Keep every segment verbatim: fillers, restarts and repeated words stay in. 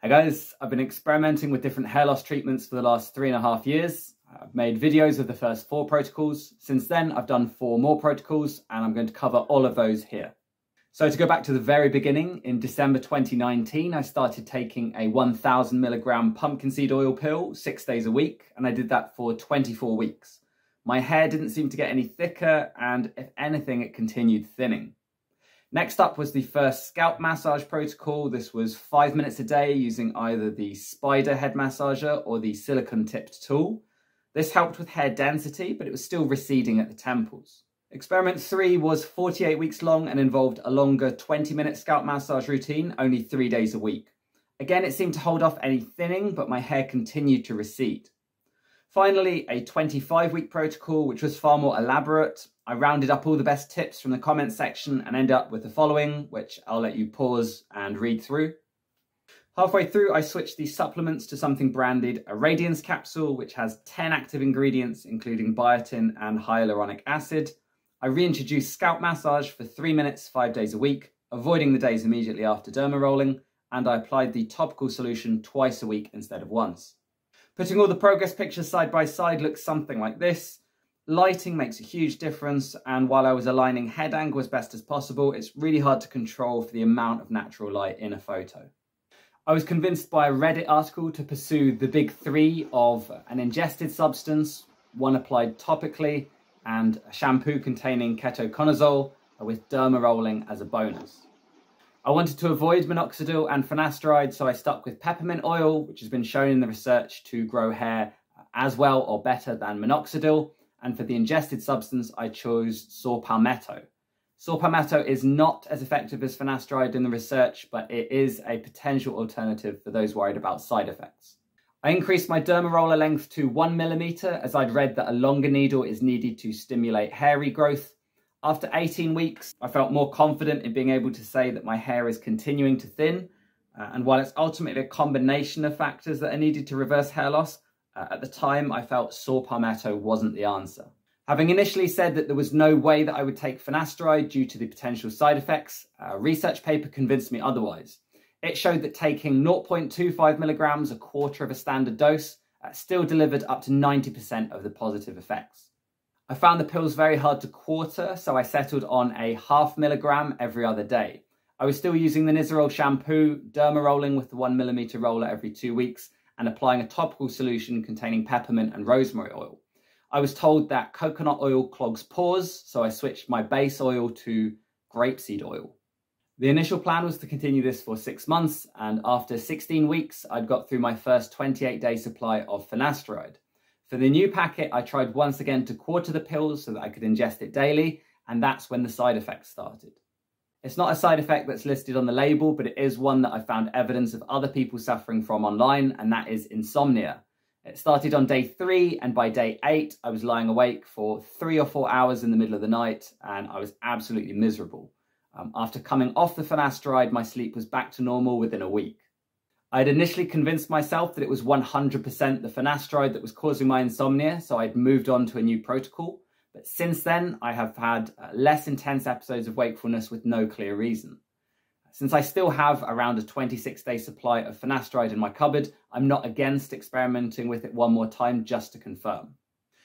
Hey guys, I've been experimenting with different hair loss treatments for the last three and a half years. I've made videos of the first four protocols. Since then, I've done four more protocols and I'm going to cover all of those here. So to go back to the very beginning, in December twenty nineteen, I started taking a one thousand milligram pumpkin seed oil pill six days a week, and I did that for twenty-four weeks. My hair didn't seem to get any thicker, and if anything, it continued thinning. Next up was the first scalp massage protocol. This was five minutes a day using either the spider head massager or the silicone tipped tool. This helped with hair density, but it was still receding at the temples. Experiment three was forty-eight weeks long and involved a longer twenty minute scalp massage routine, only three days a week. Again, it seemed to hold off any thinning, but my hair continued to recede. Finally, a twenty-five week protocol, which was far more elaborate. I rounded up all the best tips from the comments section and ended up with the following, which I'll let you pause and read through. Halfway through, I switched the supplements to something branded a Radiance capsule, which has ten active ingredients, including biotin and hyaluronic acid. I reintroduced scalp massage for three minutes, five days a week, avoiding the days immediately after derma rolling, and I applied the topical solution twice a week instead of once. Putting all the progress pictures side by side looks something like this. Lighting makes a huge difference, and while I was aligning head angle as best as possible, it's really hard to control for the amount of natural light in a photo. I was convinced by a Reddit article to pursue the big three of an ingested substance, one applied topically, and a shampoo containing ketoconazole with derma rolling as a bonus. I wanted to avoid minoxidil and finasteride, so I stuck with peppermint oil, which has been shown in the research to grow hair as well or better than minoxidil. And for the ingested substance, I chose saw palmetto. Saw palmetto is not as effective as finasteride in the research, but it is a potential alternative for those worried about side effects. I increased my derma roller length to one millimeter, as I'd read that a longer needle is needed to stimulate hair regrowth. After eighteen weeks, I felt more confident in being able to say that my hair is continuing to thin. Uh, and while it's ultimately a combination of factors that are needed to reverse hair loss, uh, at the time I felt saw palmetto wasn't the answer. Having initially said that there was no way that I would take finasteride due to the potential side effects, a research paper convinced me otherwise. It showed that taking zero point two five milligrams, a quarter of a standard dose, uh, still delivered up to ninety percent of the positive effects. I found the pills very hard to quarter, so I settled on a half milligram every other day. I was still using the Nizoral shampoo, derma rolling with the one millimeter roller every two weeks, and applying a topical solution containing peppermint and rosemary oil. I was told that coconut oil clogs pores, so I switched my base oil to grapeseed oil. The initial plan was to continue this for six months, and after sixteen weeks, I'd got through my first twenty-eight day supply of finasteride. For the new packet, I tried once again to quarter the pills so that I could ingest it daily, and that's when the side effects started. It's not a side effect that's listed on the label, but it is one that I found evidence of other people suffering from online, and that is insomnia. It started on day three, and by day eight, I was lying awake for three or four hours in the middle of the night, and I was absolutely miserable. Um, after coming off the finasteride, my sleep was back to normal within a week. I had initially convinced myself that it was one hundred percent the finasteride that was causing my insomnia, so I'd moved on to a new protocol. But since then, I have had uh, less intense episodes of wakefulness with no clear reason. Since I still have around a twenty-six day supply of finasteride in my cupboard, I'm not against experimenting with it one more time just to confirm.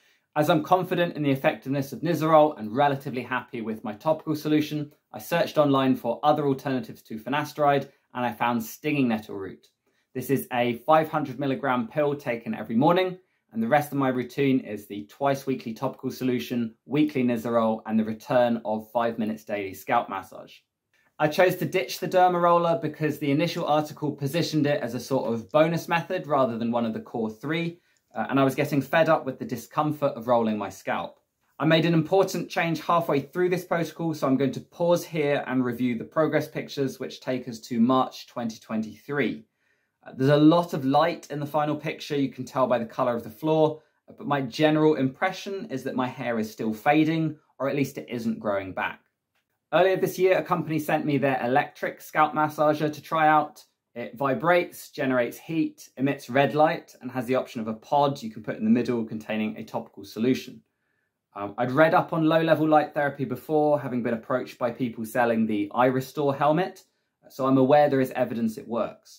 As I'm confident in the effectiveness of Nizoral and relatively happy with my topical solution, I searched online for other alternatives to finasteride, and I found stinging nettle root. This is a five hundred milligram pill taken every morning, and the rest of my routine is the twice weekly topical solution, weekly Nizoral, and the return of five minutes daily scalp massage. I chose to ditch the derma roller because the initial article positioned it as a sort of bonus method rather than one of the core three, uh, and I was getting fed up with the discomfort of rolling my scalp. I made an important change halfway through this protocol, so I'm going to pause here and review the progress pictures, which take us to March twenty twenty-three. Uh, there's a lot of light in the final picture, you can tell by the colour of the floor, but my general impression is that my hair is still fading, or at least it isn't growing back. Earlier this year, a company sent me their electric scalp massager to try out. It vibrates, generates heat, emits red light, and has the option of a pod you can put in the middle containing a topical solution. Um, I'd read up on low-level light therapy before, having been approached by people selling the iRestore helmet, so I'm aware there is evidence it works.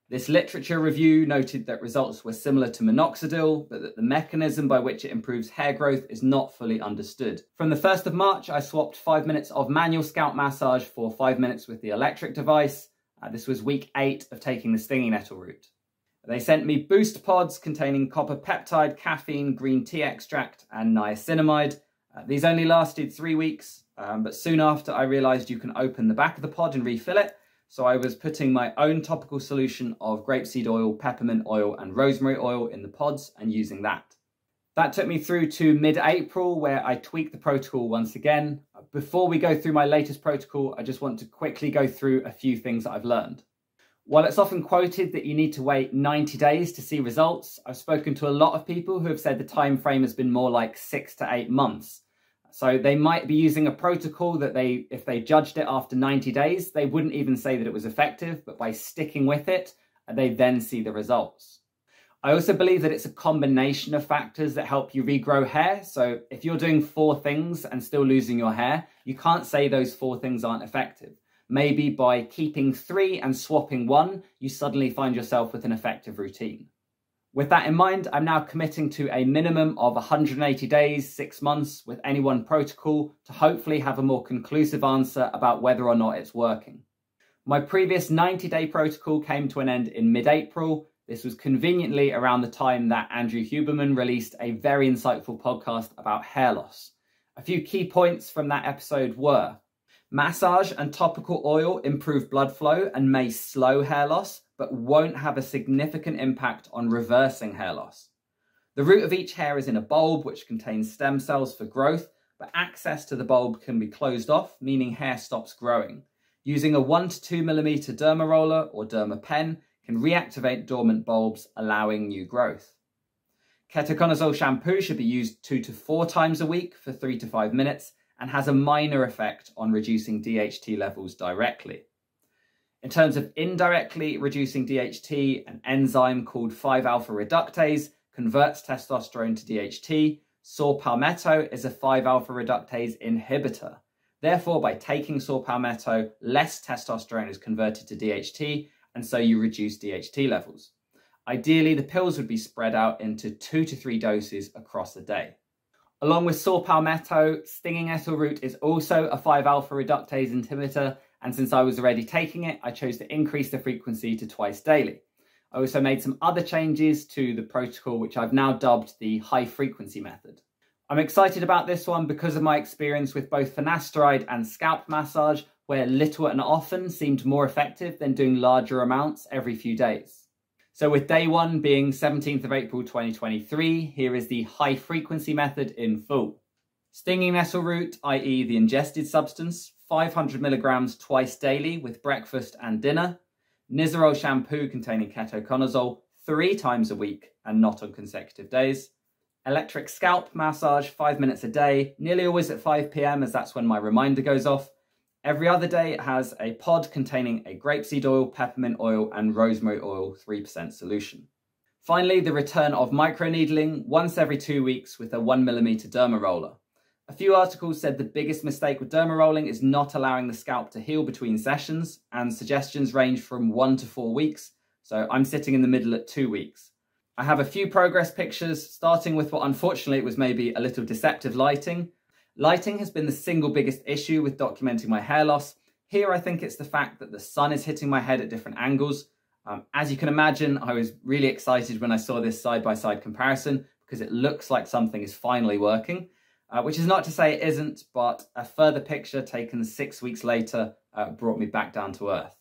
This literature review noted that results were similar to minoxidil, but that the mechanism by which it improves hair growth is not fully understood. From the first of March, I swapped five minutes of manual scalp massage for five minutes with the electric device. Uh, this was week eight of taking the stinging nettle root. They sent me boost pods containing copper peptide, caffeine, green tea extract, and niacinamide. Uh, these only lasted three weeks, um, but soon after I realized you can open the back of the pod and refill it. So I was putting my own topical solution of grapeseed oil, peppermint oil, and rosemary oil in the pods and using that. That took me through to mid-April, where I tweaked the protocol once again. Before we go through my latest protocol, I just want to quickly go through a few things that I've learned. While it's often quoted that you need to wait ninety days to see results, I've spoken to a lot of people who have said the time frame has been more like six to eight months. So they might be using a protocol that they, if they judged it after ninety days, they wouldn't even say that it was effective, but by sticking with it, they then see the results. I also believe that it's a combination of factors that help you regrow hair. So if you're doing four things and still losing your hair, you can't say those four things aren't effective. Maybe by keeping three and swapping one, you suddenly find yourself with an effective routine. With that in mind, I'm now committing to a minimum of one hundred eighty days, six months with any one protocol to hopefully have a more conclusive answer about whether or not it's working. My previous ninety day protocol came to an end in mid-April. This was conveniently around the time that Andrew Huberman released a very insightful podcast about hair loss. A few key points from that episode were: massage and topical oil improve blood flow and may slow hair loss, but won't have a significant impact on reversing hair loss. The root of each hair is in a bulb which contains stem cells for growth, but access to the bulb can be closed off, meaning hair stops growing. Using a one to two millimeter derma roller or derma pen can reactivate dormant bulbs, allowing new growth. Ketoconazole shampoo should be used two to four times a week for three to five minutes and has a minor effect on reducing D H T levels directly. In terms of indirectly reducing D H T, an enzyme called five alpha reductase converts testosterone to D H T. Saw palmetto is a five alpha reductase inhibitor. Therefore, by taking saw palmetto, less testosterone is converted to D H T, and so you reduce D H T levels. Ideally, the pills would be spread out into two to three doses across a day. Along with saw palmetto, stinging nettle root is also a five alpha reductase inhibitor, and since I was already taking it, I chose to increase the frequency to twice daily. I also made some other changes to the protocol, which I've now dubbed the high frequency method. I'm excited about this one because of my experience with both finasteride and scalp massage, where little and often seemed more effective than doing larger amounts every few days. So with day one being seventeenth of April twenty twenty-three, here is the high frequency method in full. Stinging nettle root, that is the ingested substance, five hundred milligrams twice daily with breakfast and dinner. Nizoral shampoo containing ketoconazole three times a week and not on consecutive days. Electric scalp massage five minutes a day, nearly always at five p m as that's when my reminder goes off. Every other day it has a pod containing a grapeseed oil, peppermint oil and rosemary oil three percent solution. Finally, the return of microneedling once every two weeks with a one millimeter derma roller. A few articles said the biggest mistake with derma rolling is not allowing the scalp to heal between sessions, and suggestions range from one to four weeks, so I'm sitting in the middle at two weeks. I have a few progress pictures, starting with what unfortunately was maybe a little deceptive lighting. Lighting has been the single biggest issue with documenting my hair loss. Here I think it's the fact that the sun is hitting my head at different angles. Um, as you can imagine, I was really excited when I saw this side-by-side comparison because it looks like something is finally working. Uh, which is not to say it isn't, but a further picture taken six weeks later uh, brought me back down to earth.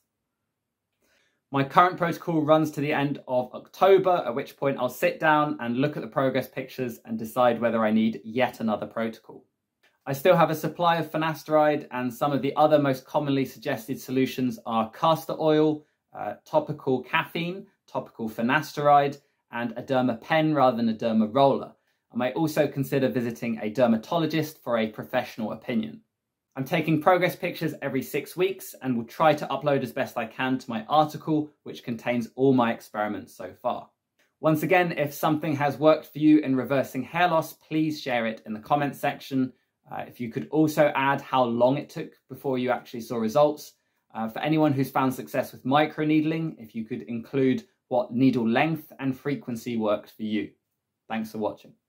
My current protocol runs to the end of October, at which point I'll sit down and look at the progress pictures and decide whether I need yet another protocol. I still have a supply of finasteride, and some of the other most commonly suggested solutions are castor oil, uh, topical caffeine, topical finasteride, and a derma pen rather than a derma roller. I may also consider visiting a dermatologist for a professional opinion. I'm taking progress pictures every six weeks and will try to upload as best I can to my article, which contains all my experiments so far. Once again, if something has worked for you in reversing hair loss, please share it in the comments section. Uh, if you could also add how long it took before you actually saw results, Uh, for anyone who's found success with microneedling, if you could include what needle length and frequency worked for you. Thanks for watching.